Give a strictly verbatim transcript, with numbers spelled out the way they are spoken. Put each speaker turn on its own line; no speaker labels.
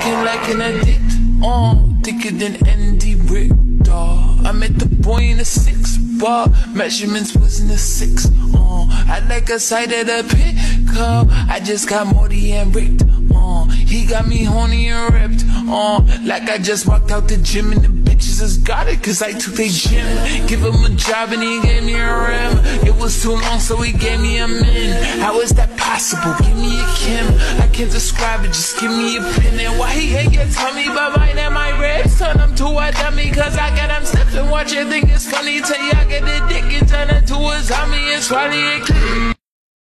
looking like an addict. Uh, thicker than Andy Rick, dawg. I met the boy in a six bar, measurements was in a six. Uh, I like a side of the pickup. I just got Morty and ripped. Uh, he got me horny and ripped. Uh, like I just walked out the gym and the bitches just got it, cause I took their gym. Give him a job and he gave me a rim. It was too long, so he gave me a min. How is that possible? Give me a Kim. I can't describe it, just give me a pin. And why he hate your tummy, but mine and my ribs turn him to a dummy, cause I got him slipped and watch it. Think it's funny till y'all get the dick and turn it to a zombie and swallow it.